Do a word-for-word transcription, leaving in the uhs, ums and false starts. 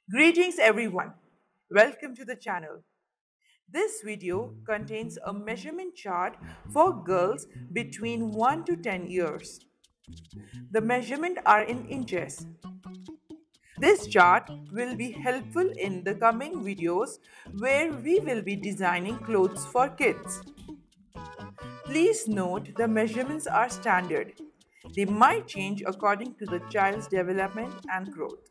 Greetings everyone. Welcome to the channel. This video contains a measurement chart for girls between one to ten years. The measurements are in inches. This chart will be helpful in the coming videos where we will be designing clothes for kids. Please note the measurements are standard. They might change according to the child's development and growth.